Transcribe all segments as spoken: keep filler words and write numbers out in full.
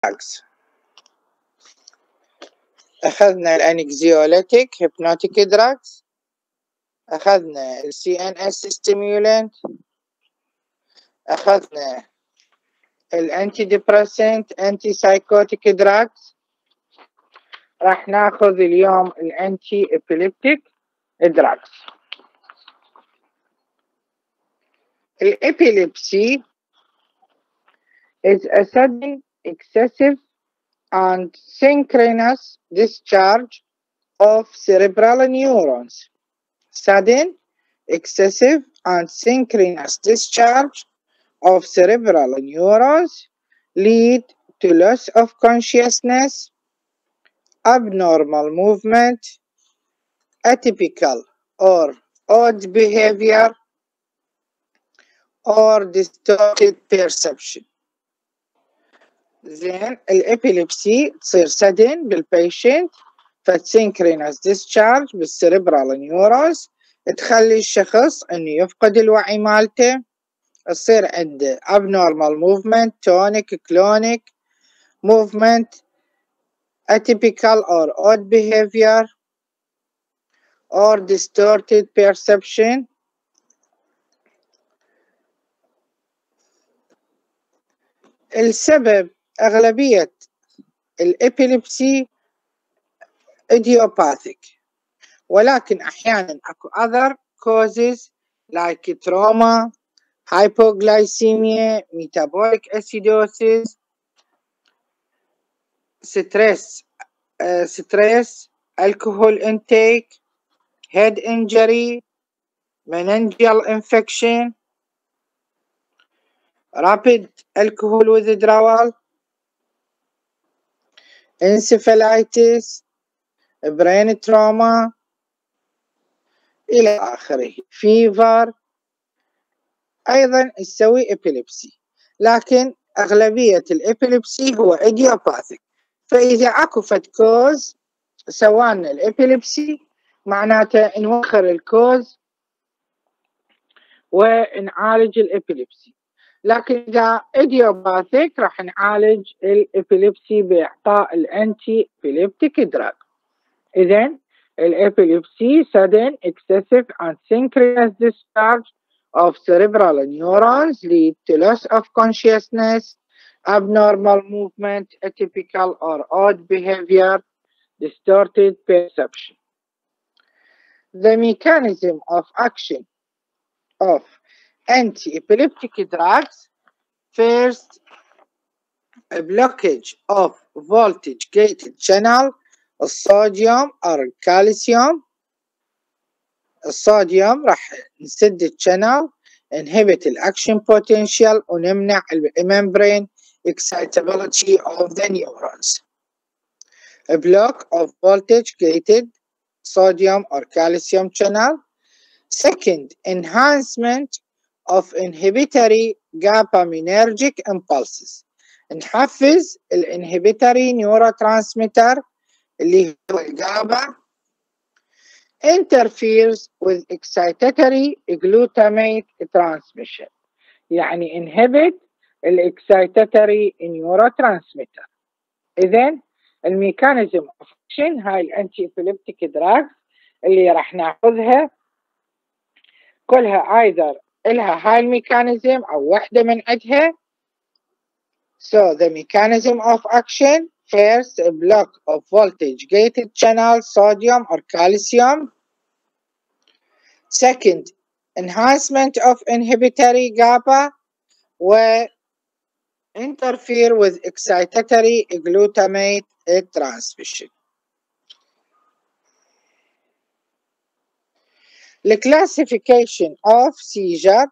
drugs. أخذنا الأنكزيوليتيك hypnotic drugs، أخذنا ال سي إن إس stimulant، أخذنا ال antidepressant antipsychotic drugs، راح ناخذ اليوم ال anti-epileptic drugs. ال epilepsy is a sudden, excessive and synchronous discharge of cerebral neurons. Sudden, excessive and synchronous discharge of cerebral neurons lead to loss of consciousness, abnormal movement, atypical or odd behavior, or distorted perception. زين الابيليبسي تصير sudden بالبيشنت، فسينكرينس discharge بالسيربرال نيورونز تخلي الشخص انه يفقد الوعي مالته، تصير عنده abnormal movement, tonic, clonic movement, atypical or odd behavior, or distorted perception. السبب أغلبية الإبيليبسي idiopathic، ولكن أحيانا أكو other causes like trauma, hypoglycemia, metabolic acidosis, stress, uh, stress, alcohol intake, head injury, meningeal infection, rapid alcohol withdrawal, encephalitis, brain trauma إلى آخره، fever، أيضا تسوي epilepsy. لكن أغلبية الإبيليبسي هو idiopathic، فإذا أكو فد كوز سوانا الإبيليبسي معناته نوخر الكوز ونعالج الإبيليبسي. لكن إذا idiopathic راح نعالج الإبيليبسي بإعطاء الأنتي إبيليبتيك دراج. إذن الإبيليبسي sudden, excessive and synchronous discharge of cerebral neurons lead to loss of consciousness, abnormal movement, atypical or odd behavior, distorted perception. The mechanism of action of anti-epileptic drugs: first, a blockage of voltage gated channel الصوديوم أو الكالسيوم. الصوديوم راح نسد الشانل، inhibit الأكشن potential ونمنع membrane excitability of the neurons. A block of voltage gated sodium or calcium channel. Second, enhancement of inhibitory GABAergic impulses. نحفز الانهبيتوري neurotransmitter اللي هو الجابا. interferes with excitatory glutamate transmission، يعني inhibit excitatory neurotransmitter. إذن الميكانيزم of action هاي الانتي ابيليبتيك دراج اللي راح ناخذها كلها either إلها هاي الميكانيزم أو واحدة من عندها. So the mechanism of action: first, a block of voltage gated channel sodium or calcium. Second, enhancement of inhibitory GABA و interfere with excitatory glutamate transmission. The classification of seizure: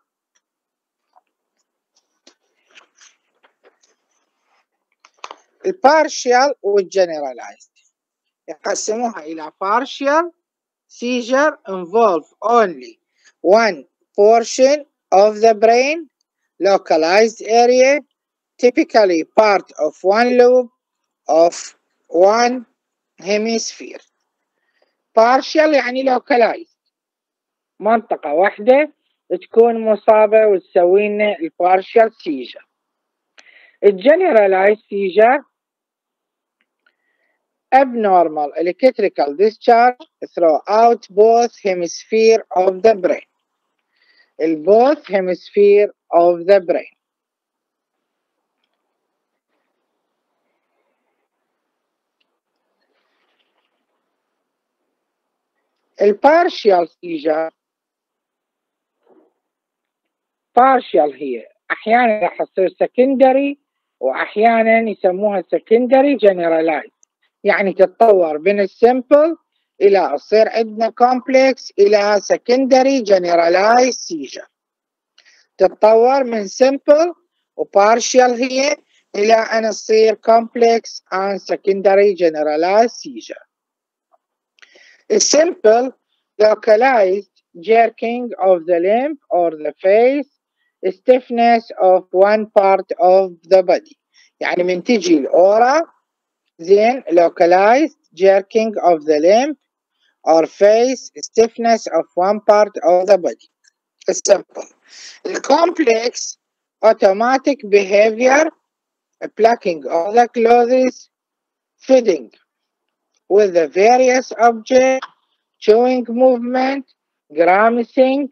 البارشيال والجنرالايزد. يقسموها إلى partial seizure involve only one portion of the brain, localized area, typically part of one lobe of one hemisphere. partial يعني localized، منطقة واحدة تكون مصابة وتسوي لنا البارشال seizure. الجنرالايزد seizure abnormal electrical discharge throughout both hemispheres of the brain. both hemisphere of the brain. البارشيال سيجر partial هي أحيانا راح تصير secondary وأحيانا يسموها secondary generalized، يعني تتطور من السمبل إلى تصير عندنا complex إلى secondary generalized seizure. تتطور من simple وبارشيال هي إلى أن تصير complex and secondary generalized seizure. simple localized jerking of the limb or the face, stiffness of one part of the body. يعني من تجي الأورا then localized jerking of the limb or face, stiffness of one part of the body. simple. complex automatic behavior, plucking of the clothes, feeding with the various objects, chewing movement, grimacing.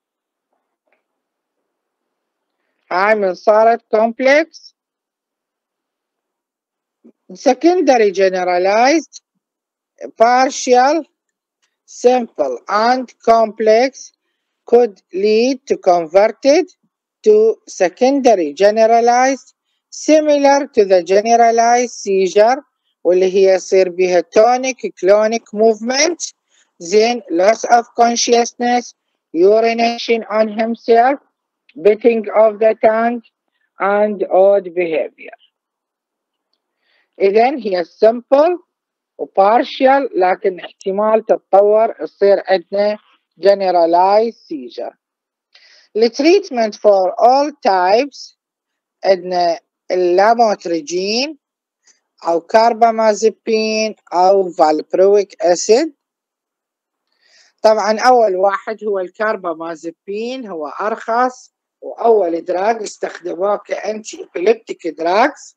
هاي من صارت complex. secondary generalized, partial, simple and complex could lead to converted to secondary generalized similar to the generalized seizure واللي هي يصير بها tonic clonic movement, then loss of consciousness, urination on himself, biting of the tongue and odd behavior. إذن هي simple وبارشيال لكن احتمال تتطور يصير عندنا generalized seizure. التريتمنت for all types عندنا اللاموتريجين أو كاربامازيبين أو فالبرويك أسيد. طبعا أول واحد هو الكاربامازيبين، هو أرخص وأول دراج استخدموه كأنتي إبيليبتيك دراجز،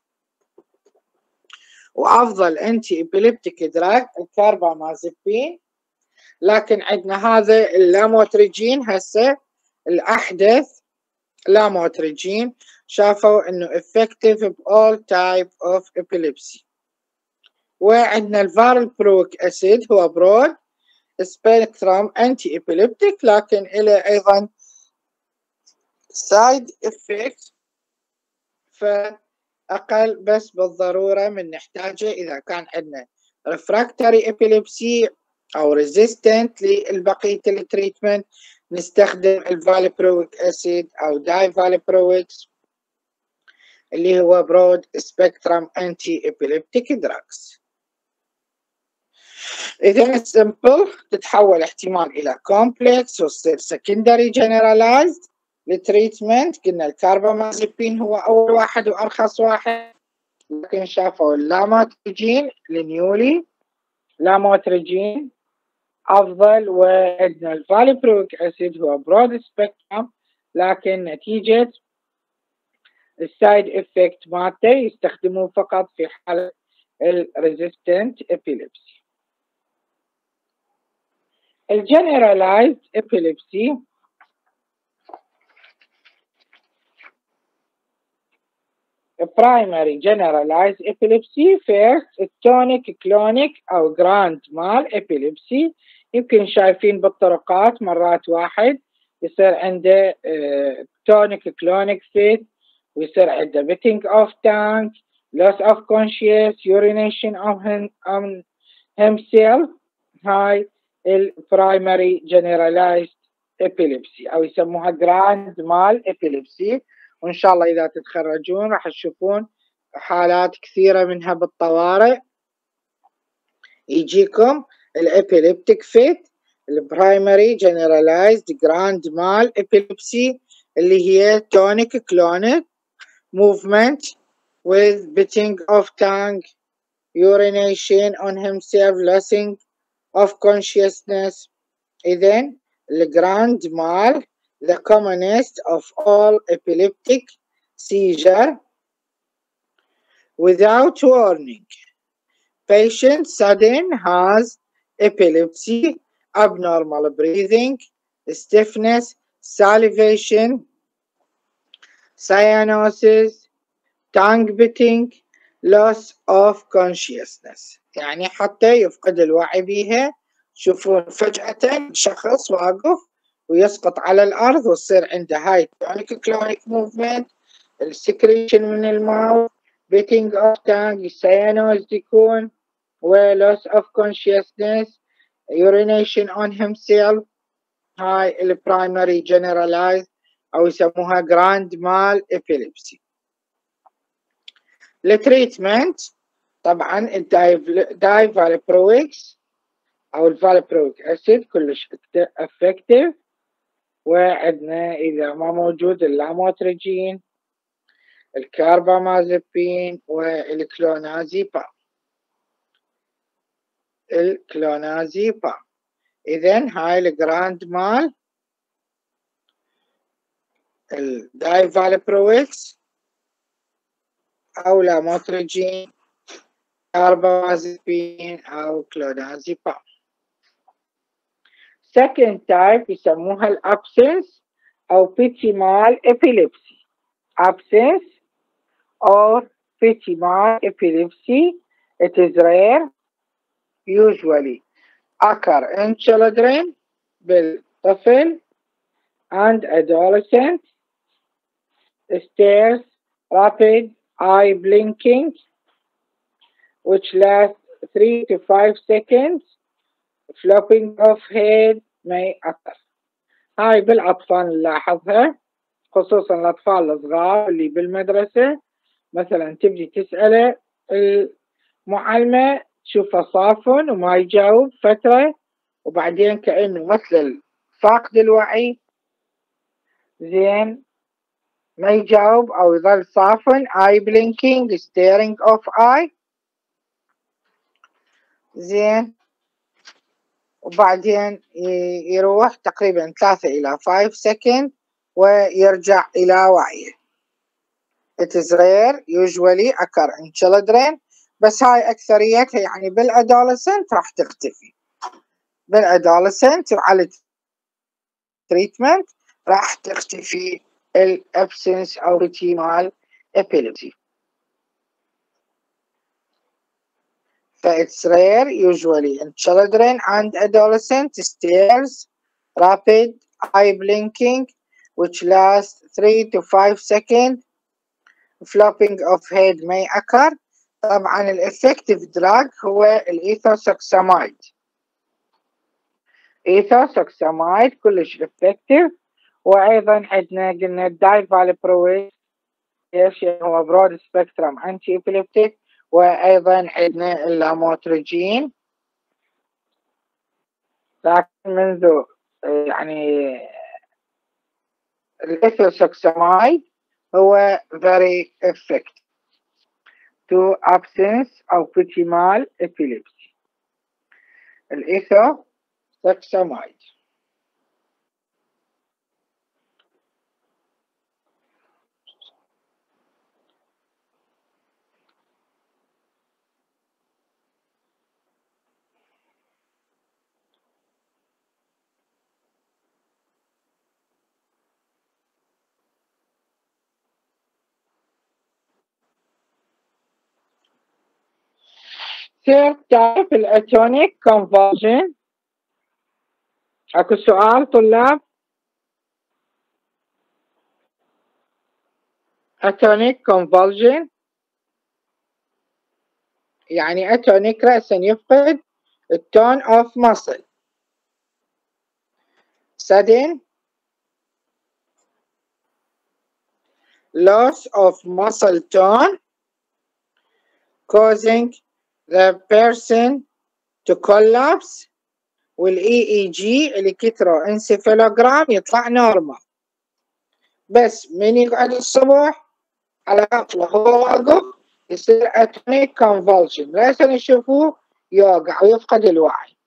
وأفضل أنتي إبيليبتيك دراج الكاربامازيبين. لكن عندنا هذا اللاموتريجين هسه الأحدث لاموتريجين شافوا إنه effective ب all type of epilepsy. وعندنا الفالبرويك أسيد هو برود سبيكترم أنتي إبيليبتيك لكن إله أيضا سايد إفكت فأقل بس بالضرورة من نحتاجه إذا كان عندنا refractory epilepsy أو resistant للبقية التريتمنت نستخدم الفالبرويك أسيد أو داي فالبرويكس اللي هو برود سبيكترم أنتي إبيليبتيك دراكس. إذا السمبل تتحول احتمال إلى complex وتصير secondary generalized. التريتمنت قلنا الكاربامازيبين هو أول واحد وأرخص واحد، لكن شافوا اللاموتريجين النيولي لاموتريجين أفضل، وعندنا الفالبرويك أسيد هو برود سبيكترم لكن نتيجة السايد إفكت مالته يستخدموه فقط في حالة الريزيستنت إبيليبسي. الجنرالايزد إبيليبسي primary generalized epilepsy first tonic clonic أو grand mal epilepsy. يمكن شايفين بالطرقات مرات واحد يصير عنده tonic clonic fit ويصير عنده biting of tongue, loss of conscious, urination of him, um, himself. هاي ال primary generalized epilepsy أو يسموها grand mal epilepsy. وإن شاء الله إذا تتخرجون راح تشوفون حالات كثيرة منها بالطوارئ يجيكم الإبيليبتيك فيت البرايمري جنرالايزد جراند مال إبيليبسي اللي هي تونيك كلونيك movement with biting of tongue, urination on himself, losing of consciousness. إذن الجراند مال the commonest of all epileptic seizure without warning. patient sudden has epilepsy, abnormal breathing, stiffness, salivation, cyanosis, tongue biting, loss of consciousness. يعني حتى يفقد الوعي بيها. شوفون فجأة شخص واقف ويسقط على الأرض وتصير عنده هاي tonic clonic movement، السكريشن من الماوث، بيتنج اوف تانج، cyanosis يكون، و loss of consciousness، urination on himself. هاي البرايمري generalized أو يسموها grand mal epilepsy. التريتمنت طبعا الدايفالبرويكس أو الفالبرويك أسيد كلش افكتيف، وعندنا إذا ما موجود اللاموتريجين، الكاربامازepine والكلونازيبام. الكلونازيبام إذن هاي الجراند مال الدايفالبرويكس أو لاموتريجين، كاربامازepine أو كلونازيبام. second type يسموها الابسنس أو بيتيمال epilepsy. absence or Pichimal epilepsy. It is rare, usually occur in children, بالطفل and adolescent. Stares, rapid eye blinking, which lasts three to five seconds. Flopping of head may occur. هاي بالأطفال نلاحظها، خصوصا الأطفال الصغار اللي بالمدرسة، مثلا تبدي تسأله المعلمة تشوفه صافن وما يجاوب فترة، وبعدين كأنه مثل فاقد الوعي، زين ما يجاوب أو يظل صافن. eye blinking staring of eye، زين وبعدين يروح تقريبا ثلاثة إلى five seconds ويرجع إلى وعيه. It is rare, usually occur in children، بس هاي أكثريتها يعني بالأدولسنت راح تختفي. بالأدولسنت وعلى treatment راح تختفي الابسنس أو Pichimal epilepsy. ف it's rare, usually in children and adolescents. Stares, rapid eye blinking, which lasts three to five seconds. Flopping of head may occur. طبعا الافكتيف دراج هو الايثوساكسامايد. ايثوساكسامايد كلش افكتيف. وايضا عندنا قلنا الدايفالبرويك ايش هو برود سبيكترم انتي ابيليبتيك، وايضا عندنا اللاموتريجين. لكن منذ يعني الايثوساكسامايد هو very effective to absence أو Pichimal epilepsy. الإيثوساكسامايد. third type الاتونيك convulsion. اكو سؤال طلاب؟ atonic convulsion يعني atonic رأسا يفقد التون of muscle. sudden loss of muscle tone causing the person to collapse، والاي اي جي الكتروانسيفالوجرام يطلع نورمال، بس من يقعد الصبح على عقله هو واقف يصير atonic convulsion، لازم يشوفوه يوقع ويفقد الوعي.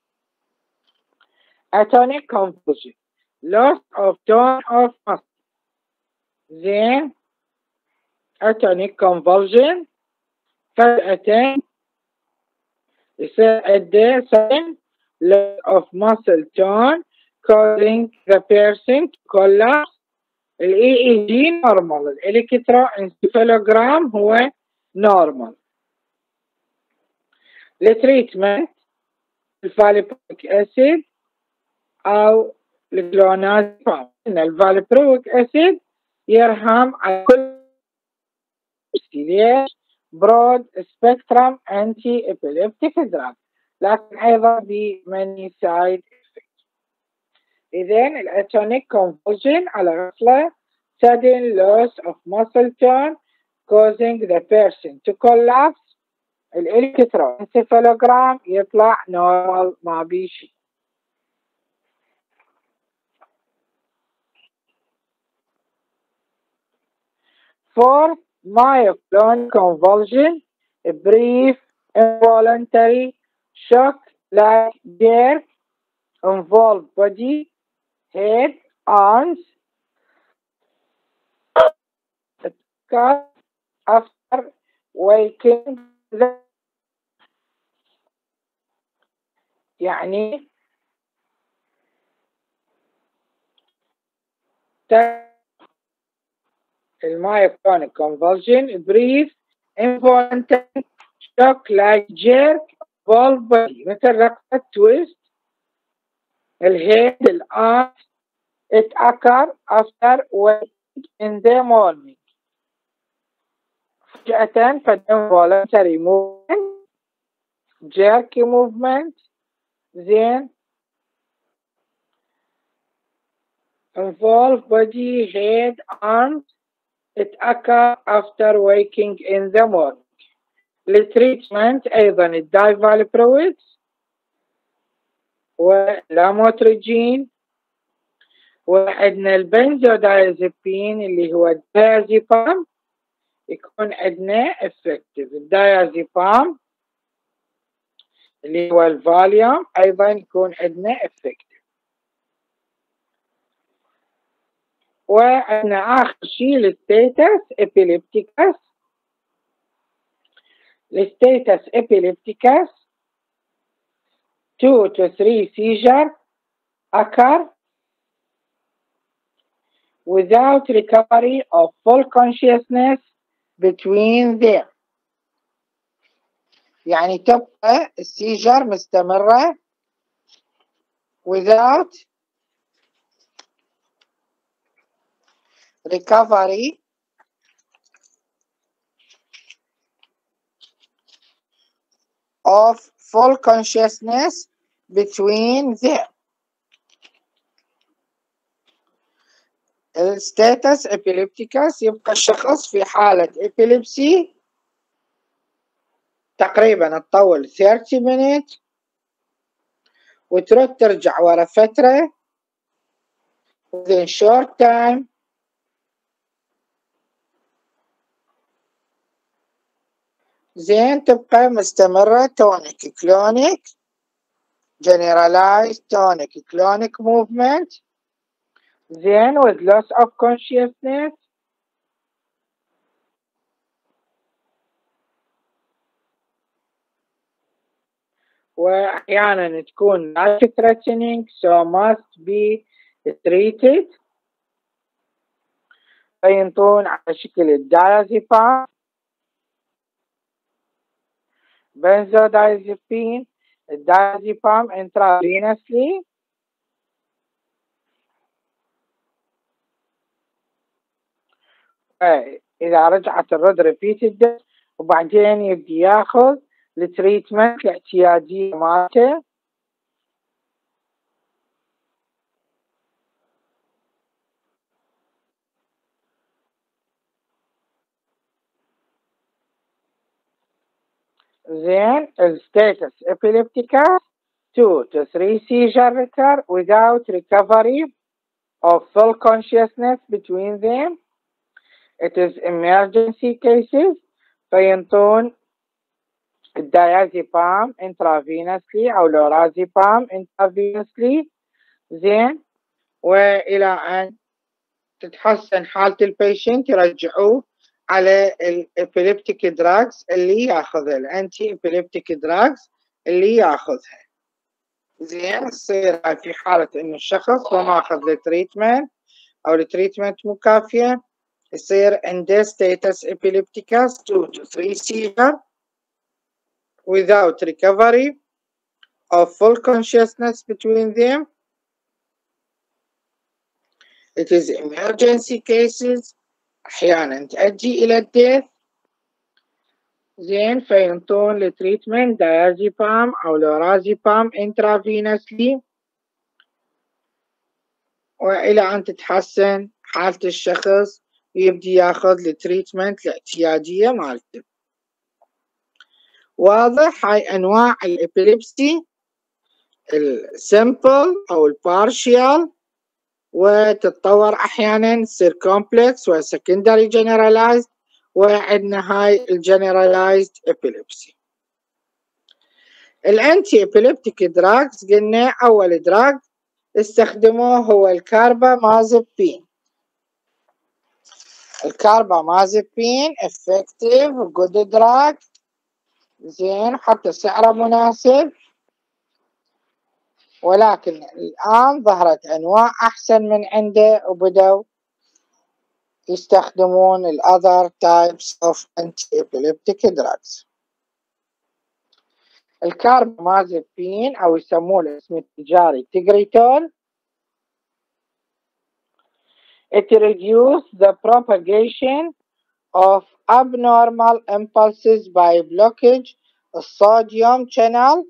atonic convulsion loss of tone of muscle. زين atonic convulsion فجأة يصير عنده sudden loss of muscle tone causing the person to collapse. ال E E G normal، الالكتروانسفالوجرام هو normal. التريتمنت الفاليبرويك اسيد او الكلونازيبام. الفاليبرويك اسيد يرهم على كل ليش؟ برود سبيكترم انتي ابيليبتيك دراج، لكن ايضا ب many side effects. اذن الاتونيك convulsion على غفله sudden loss of muscle tone causing the person to collapse. الالكتروانسفالوجرام يطلع normal ما بيه شيء. For myoclonic convulsion, a brief involuntary shock like jerk involve body, head, arms, cut after waking. يعني المyoclonic convulsion brief involuntary shock like jerk involve body، مثل رقصة تويست. الهيد الارم it occur after waking in the morning. فجأة involuntary movement jerky movement then involve body, head, arms. It occurs after waking in the morning. للتريتمنت أيضا الدايفالبرويدز واللاموتريجين، وعندنا البنزودايازيبين اللي هو الدايازيبام يكون عندنا افكتيف. الدايازيبام اللي هو الفاليوم أيضا يكون عندنا افكتيف. وعندنا آخر شيء الستيتس إبيليبتيكس. الستيتس إبيليبتيكس two to three seizures occur without recovery of full consciousness between them. يعني تبقى السيجر مستمرة without recovery of full consciousness between them. الستاتس ابيليبتيكس يبقى الشخص في حالة ابيليبسي تقريبا تطول thirty minutes وترد ترجع ورا فترة within short time. زين تبقى مستمرة tonic clonic generalized tonic clonic movement زين with loss of consciousness وأحيانا تكون life threatening so must be treated. فينطون على شكل الدايازيبام benzodiazepine الدايازيبام intravenously إذا رجعت الرد repeated وبعدين يبدي ياخذ التريتمنت الاعتيادية مالته. زين الستاتس epilepticus two to three seizure recur without recovery of full consciousness between them. It is emergency cases فينطون الدايازيبام intravenously أو لورازيبام intravenously زين، وإلى أن تتحسن حالة البيشنت يرجعوه على الابيليبتيك دراجز اللي ياخذها الانتي ابيليبتيك دراجز اللي ياخذها. زين تصير هاي في حالة إنه الشخص ما ماخذ التريتمنت أو التريتمنت مو كافية، يصير عنده status epilepticus two to three seizure without recovery of full consciousness between them. It is emergency cases أحيانا تؤدي إلى الديث. زين فينطون التريتمنت دايازيبام أو لورازيبام intravenously وإلى أن تتحسن حالة الشخص ويبدي ياخذ التريتمنت الاعتيادية مالته. واضح هاي أنواع الإبيليبسي السيمبل أو البارشيال، وتتطور أحيانا تصير كومبلكس وسكندري جنرالايزد، وعندنا هاي الجنرالايزد إبيليبسي. الأنتي إبيليبتيك دراجز قلنا أول دراج استخدموه هو الكاربامازيبين. الكاربامازيبين effective good drug، زين حتى سعره مناسب، ولكن الآن ظهرت أنواع أحسن من عنده وبدأوا يستخدمون ال other types of anti-epileptic drugs. الكاربامازيبين أو يسموه الاسم التجاري تيجريتول. It reduces the propagation of abnormal impulses by blockage الصوديوم channel.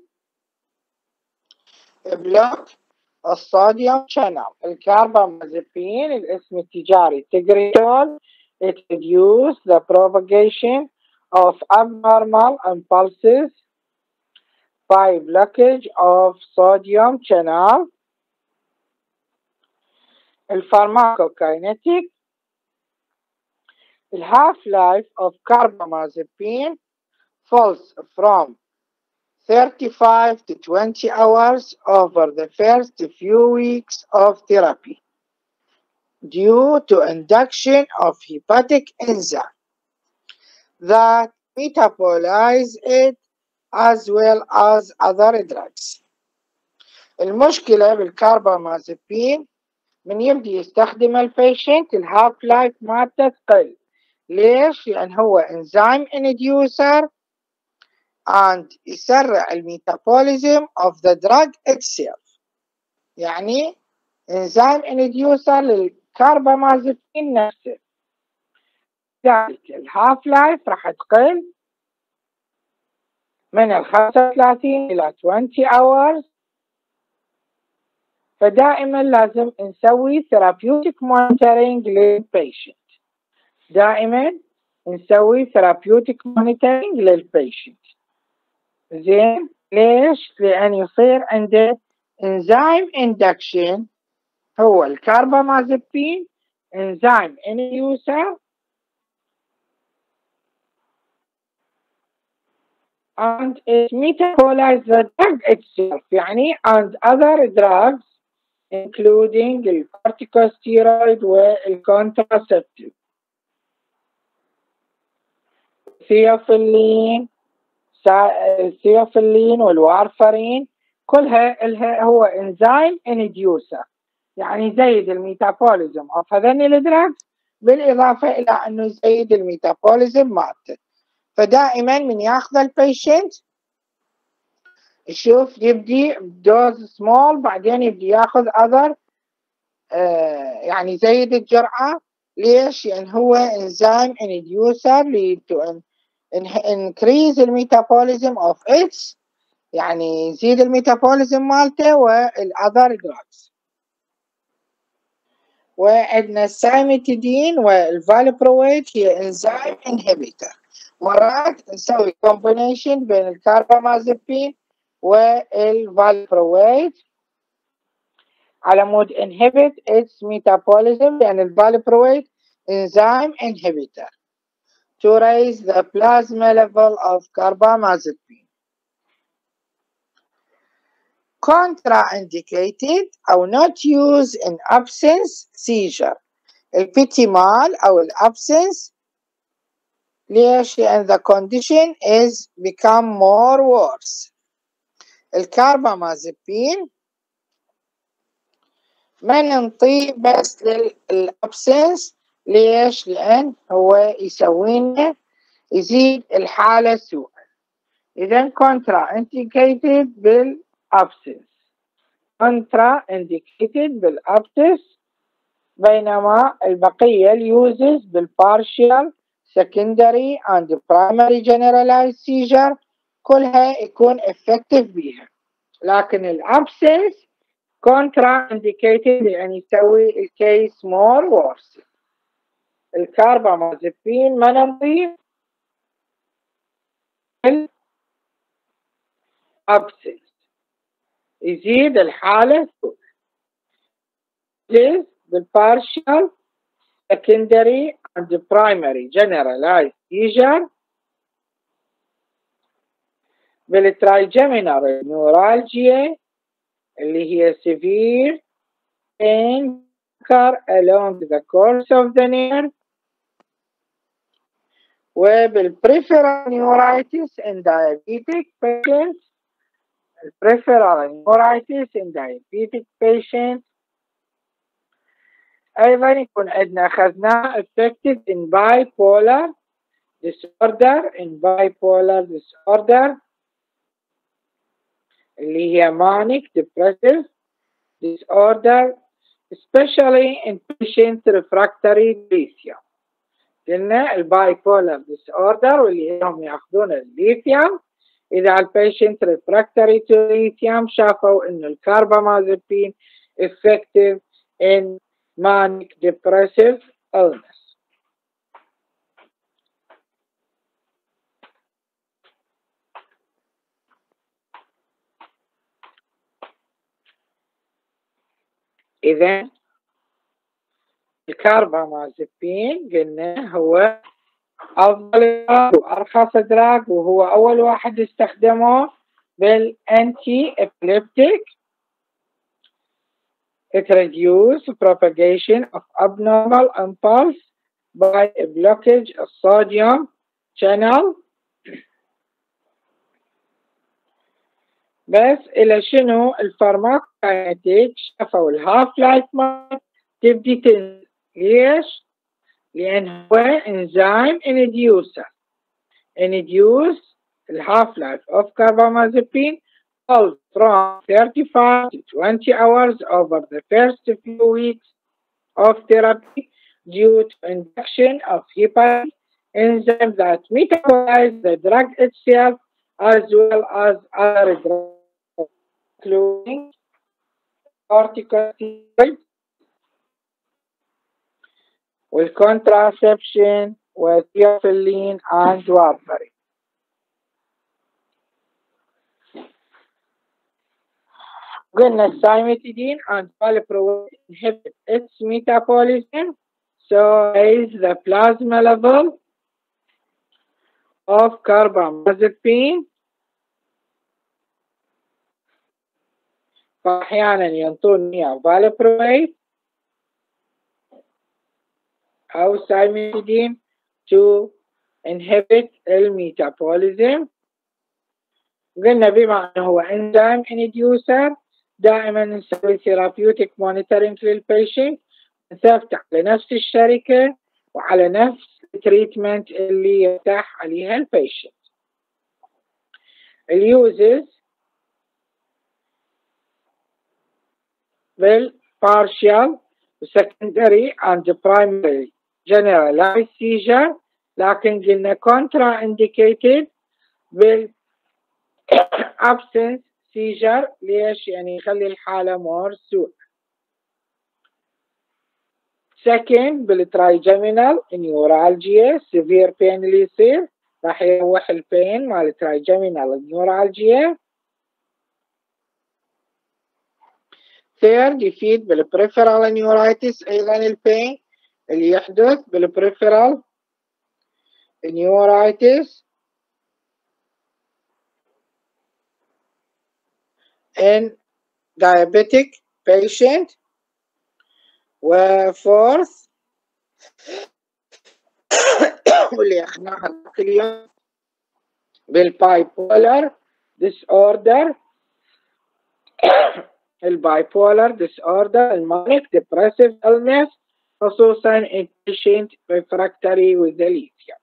بلوك الصوديوم channel. الكاربامازيبين الاسم التجاري تيجريتول. It reduces the propagation of abnormal impulses by blockage of sodium channel. الفارماكوكاينيتيك. The half-life of carbamazepine falls from thirty-five to twenty hours over the first few weeks of therapy due to induction of hepatic enzyme that metabolize it as well as other drugs. المشكلة بالكاربامازيبين من يبدي يستخدم البيشنت الهاف لايف مالته تقل. ليش؟ لأن هو انزيم انديوسر and يسرع الميتابوليزم of the drug itself. يعني انزيم انديوسر للكاربامازيبين نفسه، ذلك الهاف لايف راح تقل من ال خمسة وثلاثين إلى عشرين hours. فدائما لازم نسوي therapeutic monitoring للبيشنت. دائما نسوي therapeutic monitoring للبيشنت. زين ليش؟ لأن يصير عنده enzyme induction هو الكاربامازيبين enzyme inducer and it metabolizes the drug itself. يعني and other drugs including الكورتيكوستيرويد والكونتراسبتيف الثيوفيلين الثيوفيلين والوارفرين كلها إلها هو انزيم انديوسر، يعني يزيد الميتابوليزم اوف هذين الدراجز بالاضافه الى انه يزيد الميتابوليزم مالته. فدائما من ياخذ البيشنت يشوف يبدي بدوز سمول بعدين يبدي ياخذ اذر آه يعني يزيد الجرعه. ليش؟ لان يعني هو انزيم انديوسر lead to increase الميتابوليزم of its، يعني يزيد الميتابوليزم مالته والاذر دراجز. وعندنا السايمتيدين والفالبرويت هي انزيم انهبيتر. مرات نسوي كومبينيشن بين الكاربامازيبين والفالبرويت على مود inhibit its metabolism، لأن الفالبرويت enzyme inhibitor to raise the plasma level of carbamazepine. Contraindicated أو not used in absence seizure. البيتيمال أو الabsence. ليش؟ لأن the condition is become more worse. الكاربامازيبين ما ننطيه بس للابسنس. ليش؟ لأن هو يسوينا يزيد الحالة سوءا. إذا كونترا انديكيتد بالابسنس، كونترا انديكيتد بالابسنس، بينما البقية اليوزز بالبارشيال secondary and primary generalized seizure كلها يكون effective بيها. لكن الابسنس كونترا انديكيتد يعني يسوي الكيس more worse. الكاربامازيبين ما ننطيه الابسنس، يزيد الحالة بالبارشال secondary and primary generalized seizure، بالترايجيمينال نيورالجيا اللي هي severe pain along the course of the nerve، وبالperipheral neuritis in diabetic patients، peripheral neuritis in diabetic patients أيضا يكون عندنا أخذناه effective in bipolar disorder in bipolar disorder اللي هي manic depressive disorder especially in patient refractory lithium. قلنا البايبولار disorder واللي هم ياخذون الليثيوم إذا البيشنت refractory to lithium شافوا إنه الكاربامازيبين effective in manic depressive illness. إذا الكاربامازيبين قلنا هو أفضل وأرخص دراج، وهو أول واحد استخدمه بالأنتي إبليبتيك. It reduces propagation of abnormal impulse by a blockage of sodium channel. بس إلى شنو الفارماكوكاينيتيك شافوا الهاف لايف مال تبدي تنزل. ليش؟ لأن هو enzyme inducer induce the half-life of carbamazepine from thirty-five to twenty hours over the first few weeks of therapy due to induction of hepatic enzymes that metabolize the drug itself as well as other drugs including corticosteroids with contraception with theophylline and warfarin. قلنا السايمتidine and valproate inhibit its metabolism, so raise the plasma level of carbamazepine. فأحيانا ينطوني valproate أو سايمتidine to inhibit الميتابوليزم. قلنا بما أنه هو enzyme inducer دائما نسوي therapeutic monitoring للبيشنت، نثبت على نفس الشركة وعلى نفس التريتمنت اللي يرتاح عليها البيشنت. اليوزز بالpartial secondary and primary generalized seizure، لكن قلنا contra indicated بال absence seizure. ليش؟ يعني يخلي الحالة more سوء. second بالترايجيمينال نيورالجيا severe pain اللي يصير راح يروح البين مال الترايجيمينال نيورالجيا. third يفيد بالبريفرال نيورايتس أيضا البين اللي يحدث بالبريفرال نيورايتس in diabetic patient. وفورث واللي اخذناها اليوم بالbipolar disorder البايبولار disorder المانيك depressive illness خصوصا in patient refractory with the lithium.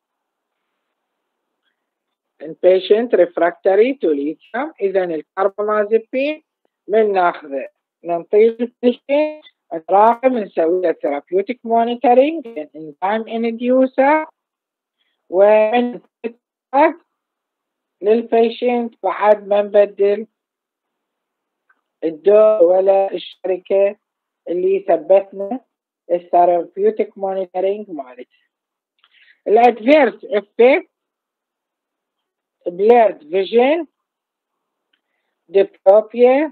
in patient refractory to lithium إذا الكاربامازيبين من ناخذه ننطيه البيشنت نراقب نسوي له ثيرابيوتيك مونيتورينج انزيم انديوسر ومن للبيشنت بعد ما نبدل الدور ولا الشركة اللي ثبتنا الثيرابيوتيك مونيتورينج مالتها. الادفيرس افكت blurred vision diplopia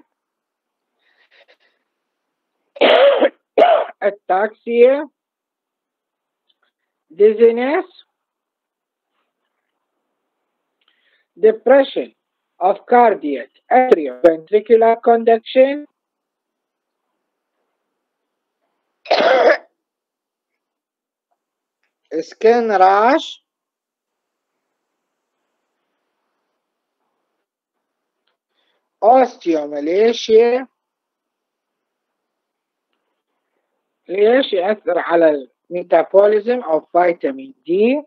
ataxia dizziness depression of cardiac atrioventricular conduction skin rash osteomalacia. ليش؟ يأثر على الميتابوليزم of vitamin D.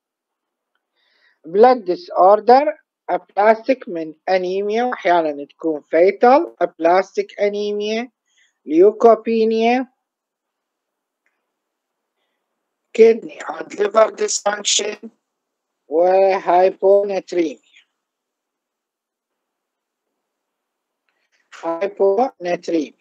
blood disorder aplastic من أنيميا وأحيانا تكون fatal aplastic أنيميا leukopenia kidney and liver dysfunction وhyponatremia. hyponatremia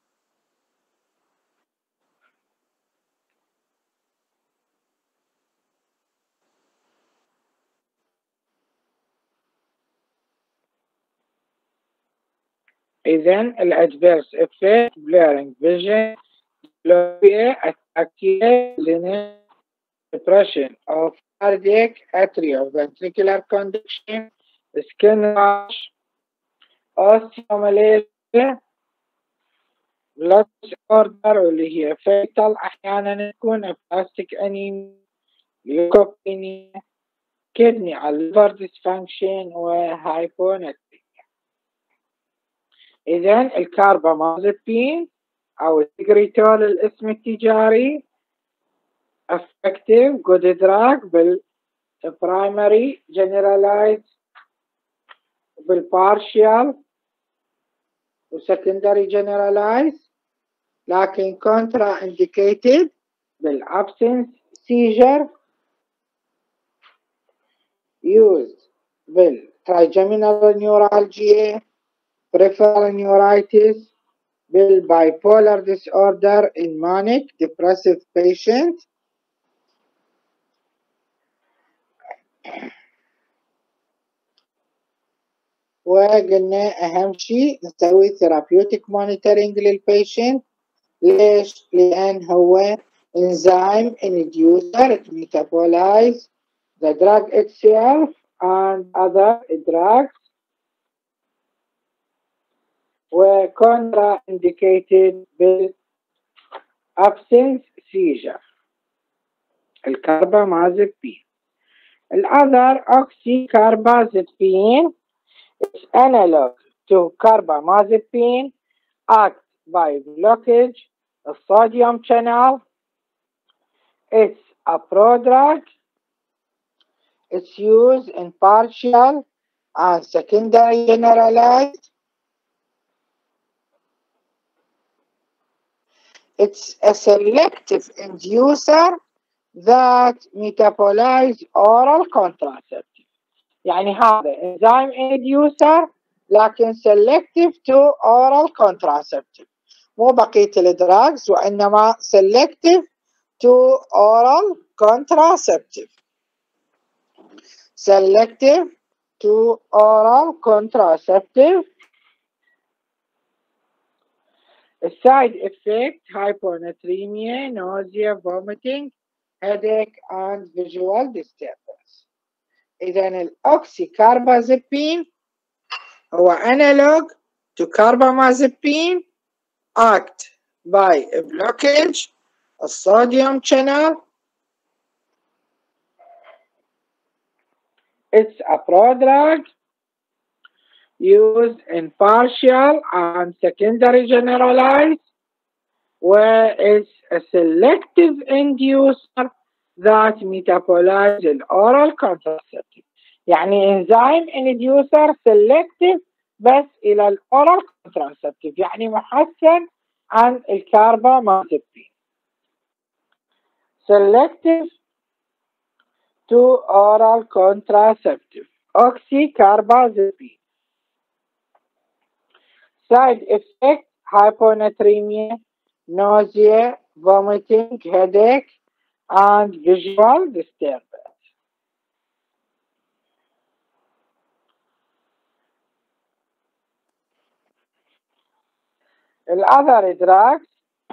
إذن الأدفيرس إفكت blurring vision ataxia depression of cardiac atrioventricular conduction skin rash osteomalacia blood disorder واللي هي fatal أحيانا تكون aplastic anemia leukopenia kidney liver dysfunction وhyponatremia. إذن الكاربامازيبين أو التجريتول الاسم التجاري effective good drug بالبرايمري generalized بالبارشيال وسكندري generalized لكن contra indicated بالabsence seizure used بالtrigeminal neuralgia peripheral neuritis بالbipolar disorder in manic depressive patient وقلنا أهم شيء نسوي ثيرابيوتيك مونيتورينج للبيشنت. ليش؟ لأن هو enzyme inducer it metabolize the drug itself and other drugs were contraindicated بالabsence seizure. الكاربامازيبين. الother oxycarbazepine is analog to carbamazepine act by blockage of sodium channel. It's a prodrug. It's used in partial and secondary generalized. It's a selective inducer that metabolize oral contraceptive. يعني هذا enzyme inducer لكن selective to oral contraceptive. مو بقية الدراجز وإنما selective to oral contraceptive. Selective to oral contraceptive. Side effect hyponatremia, nausea, vomiting, headache and visual disturbance. إذن الأوكسيكاربازيبين هو analog to carbamazepine act by a blockage of sodium channel. It's a prodrug used in partial and secondary generalized, where it's a selective inducer that metabolize الأورال contraceptive. يعني انزيم inducer selective بس إلى الأورال contraceptive، يعني محسن عن الكاربامازepine. Selective to oral contraceptive oxycarbazepine. Side effect: hyponatremia, nausea, vomiting, headache, and visual disturbance. الأذر drugs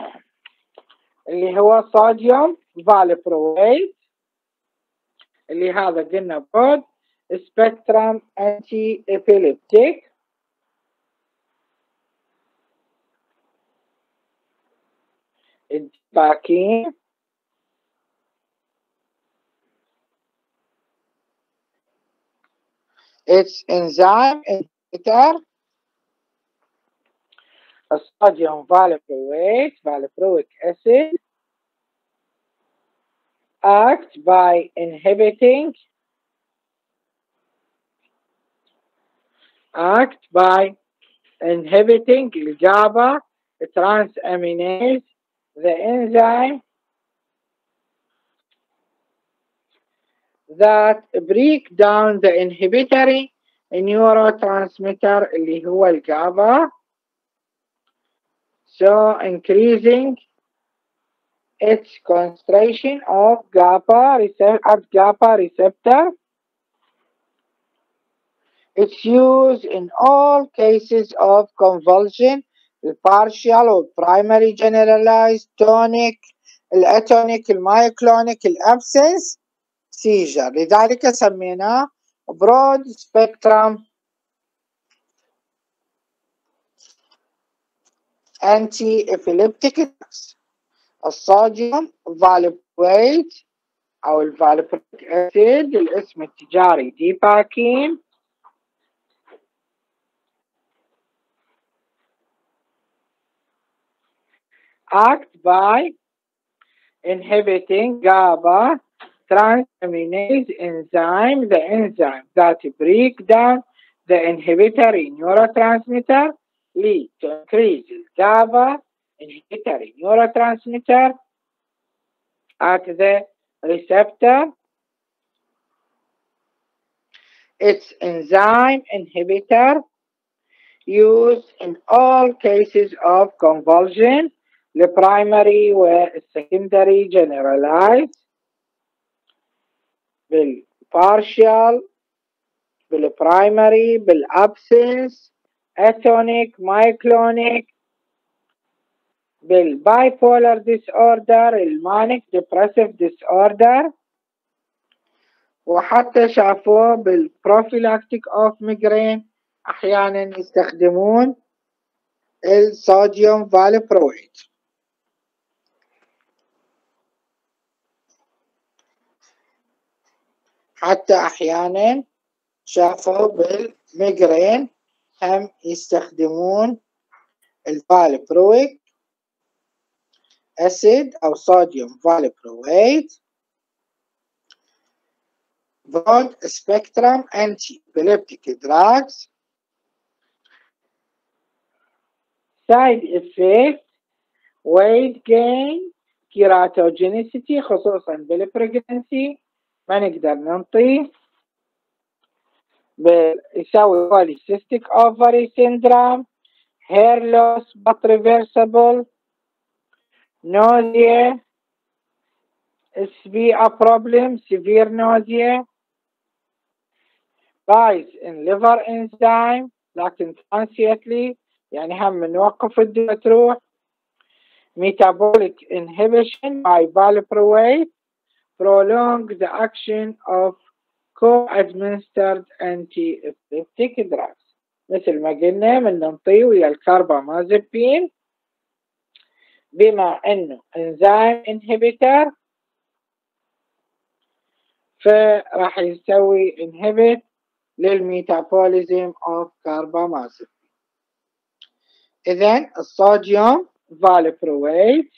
اللي هو صوديوم فالبرويت، اللي هذا قلنا بود سبكترم انتي ابيليبتيك. الديباكين، its enzyme inhibitor. الصوديوم valproate valproic acid act by inhibiting act by inhibiting GABA transaminase, the enzyme that break down the inhibitory neurotransmitter اللي هو الجابا, so increasing its concentration of GABA at GABA receptor. It's used in all cases of convulsion, partial or primary generalized, tonic, الاتونيك, المايكلونيك, الابسنس seizure. لذلك سميناه broad spectrum anti-epileptic drugs. الصوديوم فالبرويت أو الفالبرويك أسيد الاسم التجاري ديباكين. act by inhibiting GABA transaminase enzyme, the enzyme that break down the inhibitory neurotransmitter, lead to increase GABA inhibitory neurotransmitter at the receptor. Its enzyme inhibitor used in all cases of convulsion, the primary والsecondary generalized, بالpartial, بالprimary, بالabsence, atonic, myoclonic, بالbipolar disorder, المانيك depressive disorder، وحتى شافوه بالprophylactic of migraine. أحيانا يستخدمون الصوديوم فالبرويت. حتى أحيانا شافوا بالميجرين هم يستخدمون الفالبرويك أسيد أو صوديوم فالبرويت. broad spectrum anti-epileptic drugs. side effect: weight gain, keratogenicity خصوصا بالبريجنسي ما نقدر ننطيه، يساوي polycystic ovary syndrome, hair loss but reversible, nausea, severe problem, severe nausea, rise in liver enzyme لكن transiently يعني هم نوقف الدواء تروح. metabolic inhibition by valproate prolong the action of co-administered anti-epileptic drugs. مثل ما قلنا من ننطيه ويا الكاربامازepine بما انه انزيم انهبيتر فراح يسوي inhibit للميتابوليزم of carbamazepine. إذن الصوديوم فالبرويت،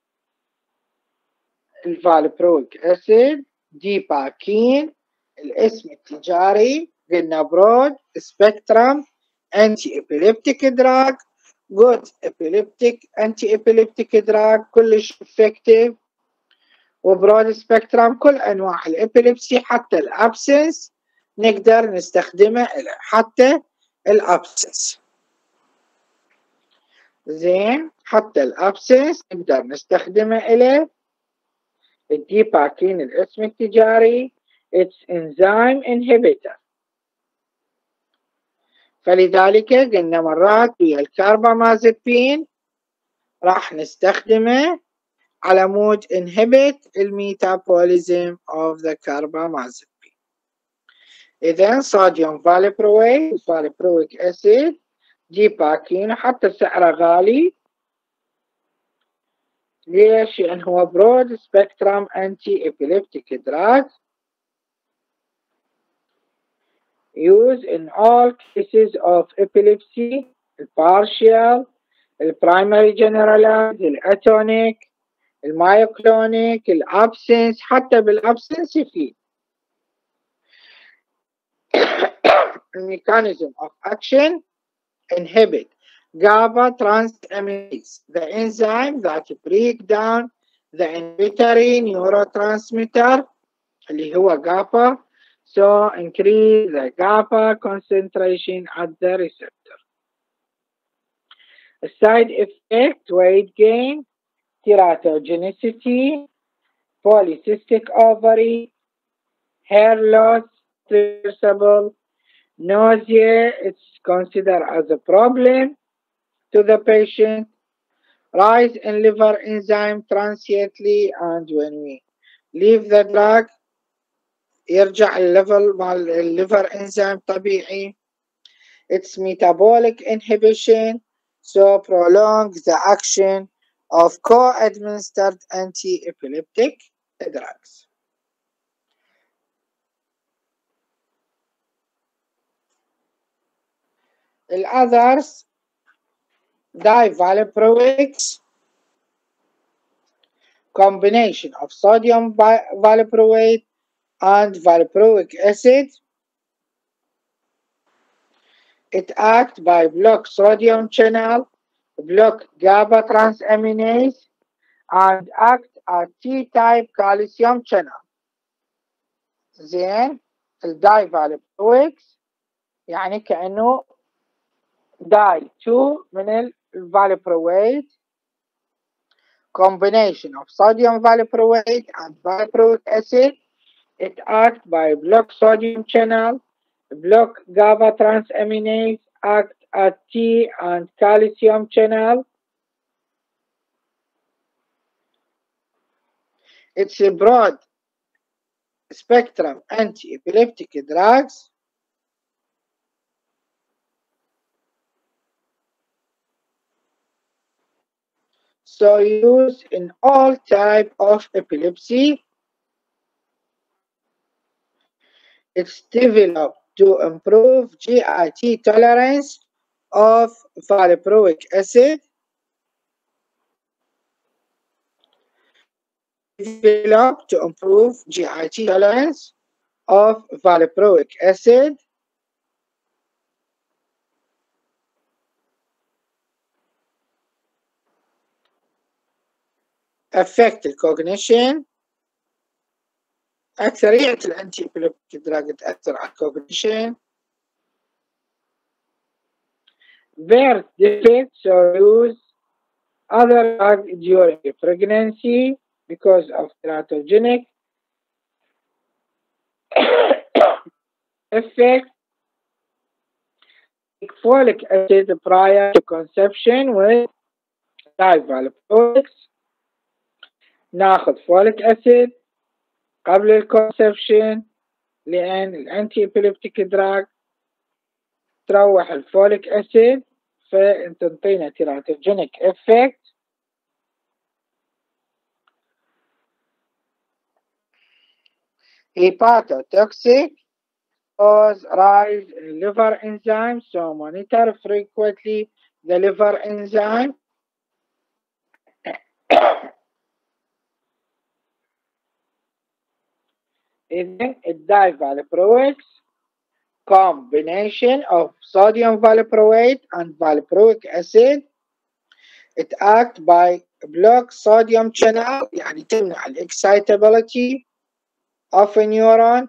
الفالبرويك أسيد، ديباكين، الاسم التجاري قلنا برود سبيكترم أنتي إبيليبتيك دراج، جود إبيليبتيك أنتي إبيليبتيك دراج، كلش إفكتيف وبرود سبيكترم. كل أنواع الإبيليبسي حتى الأبسنس نقدر نستخدمه حتى الأبسنس. زين، حتى الأبسنس نقدر نستخدمه إليه. الديباكين الاسم التجاري it's enzyme inhibitor، فلذلك قلنا مرات ويا الكاربامازepine راح نستخدمه على مود inhibit الميتابوليزم of the carbamazepine. إذن صوديوم فالبرويت، فالبرويك أسيد، ديباكين، حتى سعره غالي. ليش؟ لأن هو برود سبيكترم أنتي إبيليبتيك دراج used in all cases of epilepsy، البارشيال، البرايمري جنرالايز، الاتونيك، المايوكلونيك، الابسنس، حتى بالابسنس يفيد. mechanism of action inhibit GABA transaminase, the enzyme that break down the inhibitory neurotransmitter اللي هو GABA, so increase the GABA concentration at the receptor. The side effect: weight gain, teratogenicity, polycystic ovary, hair loss, reversible, nausea, it's considered as a problem to the patient, rise in liver enzyme transiently, and when we leave the drug يرجع الليفل مال الليفر enzyme طبيعي. It's metabolic inhibition, so prolong the action of co-administered anti-epileptic drugs. The others, divalproics, combination of sodium valproate and valproic acid. It acts by block sodium channel, block GABA transaminase, and act at T-type calcium channel. زين، الدايفالبرويكس يعني كأنه داي two من الفالبرويت. Combination of sodium valproate and valproic acid. It acts by block sodium channel, block GABA transaminase, act at T and calcium channel. It's a broad spectrum anti-epileptic drugs. So used in all type of epilepsy. It's developed to improve G I T tolerance of valproic acid. Developed to improve G I T tolerance of valproic acid. Affect cognition. أكثرية الأنتي إبيليبتيك دراج تأثر على الكوجنيشن. Birth defects or use other drugs during pregnancy because of teratogenic effect. Folic acid prior to conception with divalproics. ناخذ folic acid قبل الكونسبشن لأن الأنتي إبيليبتيك دراج تروح الفوليك أسيد فتنطينا تيراتوجينيك إفكت. هيباتوتوكسيك cause rise in liver enzyme, so monitor frequently the liver enzyme. Then it divalproates, combination of sodium valproate and valproic acid. It acts by block sodium channel, يعني تمنع excitability of a neuron.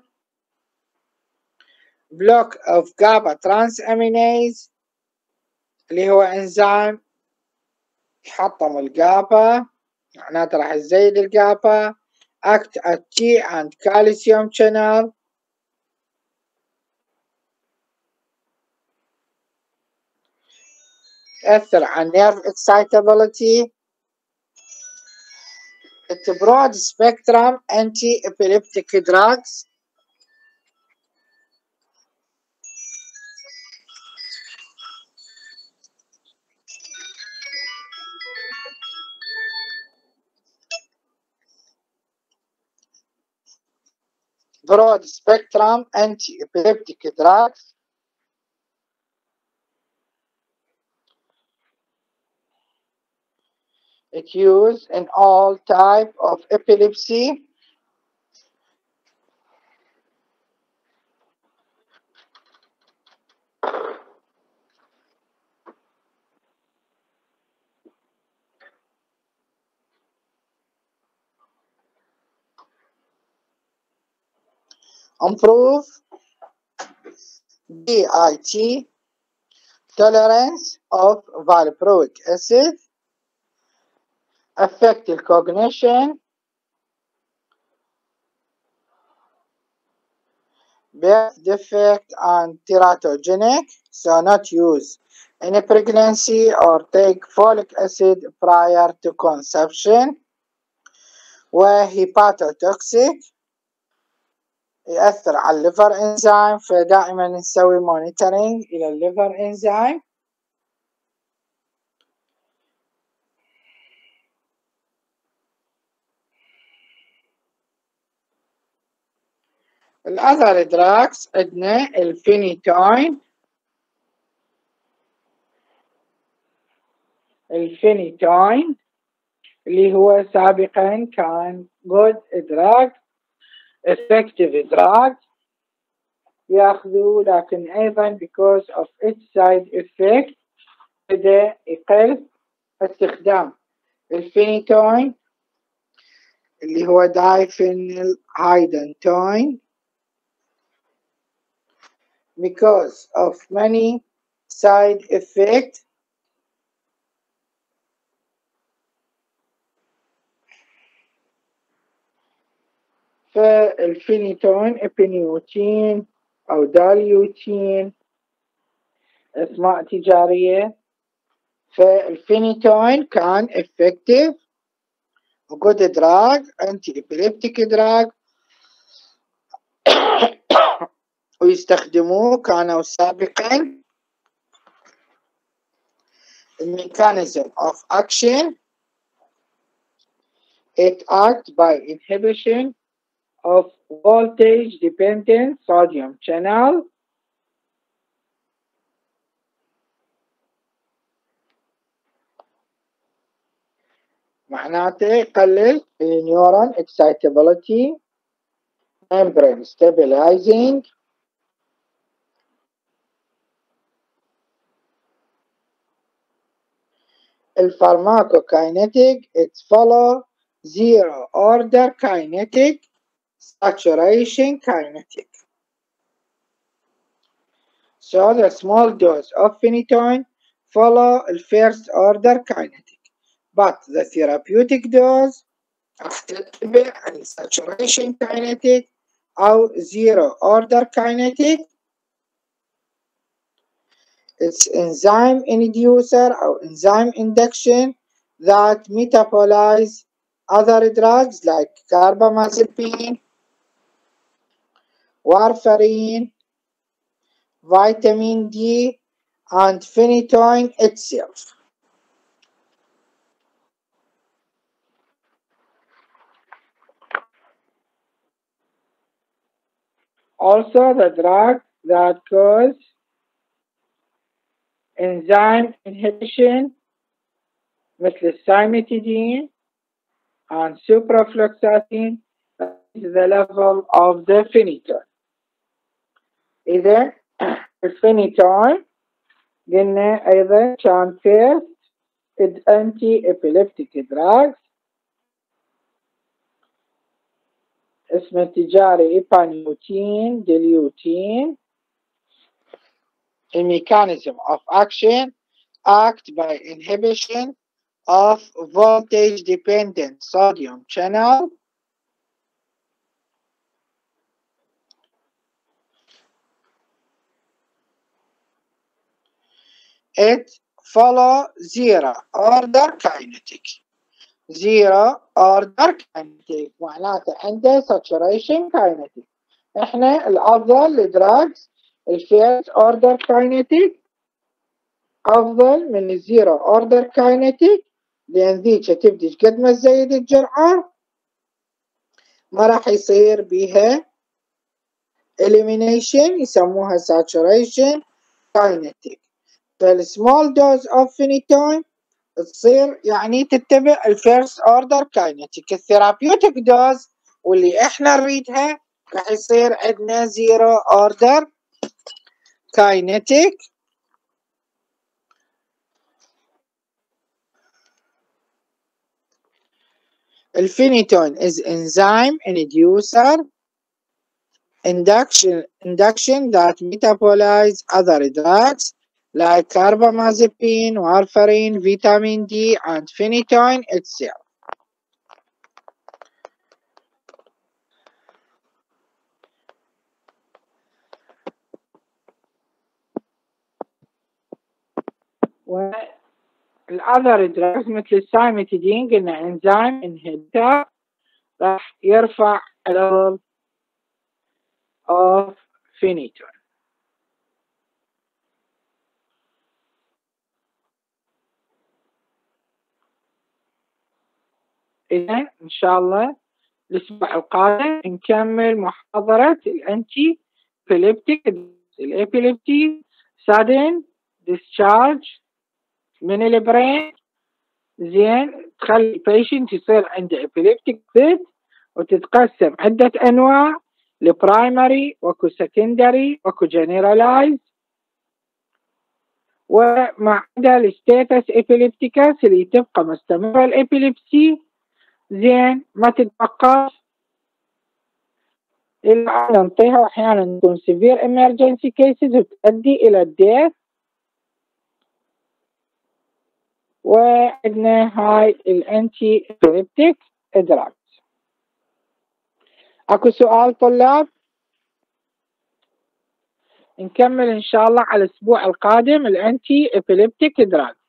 block of GABA transaminase اللي هو انزيم يحطم الجابا، معناته راح تزيد الجابا. act at T and calcium channel. تأثر على nerve excitability. It's a broad spectrum anti-epileptic drugs. broad spectrum anti-epileptic drugs. It's used in all type of epilepsy. Improve D I T tolerance of valproic acid. Affect the cognition. Birth defect and teratogenic, so not use any pregnancy or take folic acid prior to conception. وهيباتوتوكسيك، يأثر على الليفر انزيم، فدائما نسوي مونيتورينج إلى الليفر انزيم. الأذر دراكس عندنا الفينيتوين. الفينيتوين اللي هو سابقا كان good drug effective drug ياخذوا، لكن أيضا because of its side effect بدأ يقل استخدام الفينيتوين اللي هو دايفينيل هايدنتوين because of many side effects. فالفينيتون ابنيوتين أو داليوتين أسماء تجارية. فالفينيتون كان effective good drug anti-epileptic drug ويستخدموه كانوا سابقا. mechanism of action, it acts by inhibition of voltage dependent sodium channel. معناته يقلل neuron excitability, membrane stabilizing. الفارماكوكاينيتيك it follow zero order kinetic saturation kinetic. So the small dose of phenytoin follow the first order kinetic, but the therapeutic dose تتبع saturation kinetic أو zero order kinetic. It's enzyme inducer or enzyme induction that metabolize other drugs like carbamazepine, warfarin, vitamin D, and phenytoin itself. also the drug that cause enzyme inhibition مثل السايمتيدين and ciprofloxacin is the level of the phenytoin. إذا الفينيتوين قلنا أيضا كان first anti-epileptic drugs اسمه التجاري إيبانيوتين ديليوتين. The mechanism of action act by inhibition of voltage dependent sodium channel it follow zero order kinetic. zero order kinetic معناته عنده saturation kinetic. احنا الافضل للدراجز الفيرست اوردر كاينتيك افضل من الزيرو اوردر كاينتيك لان ذيك تبدي قد ما تزيد الجرعه ما راح يصير بيها elimination يسموها saturation kinetic. فالسمول دوز اوف فينيتوين تصير يعني تتبع الفيرست اوردر كاينتيك. الثيرابيوتيك دوز واللي احنا نريدها راح يصير عندنا زيرو اوردر كاينتيك. الفينيتوين is enzyme inducer induction induction that metabolize other drugs like carbamazepine, warfarin, vitamin D and phenytoin itself. والأذر دراجز مثل السايمتيدين قلنا انزيم انهبيتر راح يرفع الليفل of phenytoin. إذا إن شاء الله الأسبوع القادم نكمل محاضرة الأنتي إبيليبتيك الإبيليبتي sudden discharge من البرين. زين تخلي البيشنت يصير عنده epileptic fit وتتقسم عدة أنواع البرايمري وكو سكندري وكو جنرالايز ومع عدا الستاتس إبيليبتيكس اللي تبقى مستمرة الإبيليبسي. زين ما تتوقف إلا ننطيها وأحيانا تكون severe emergency cases وتؤدي إلى الديث. وعندنا هاي الانتي إبيليبتيك دراجز. اكو سؤال طلاب؟ نكمل ان شاء الله على الاسبوع القادم الانتي إبيليبتيك دراجز.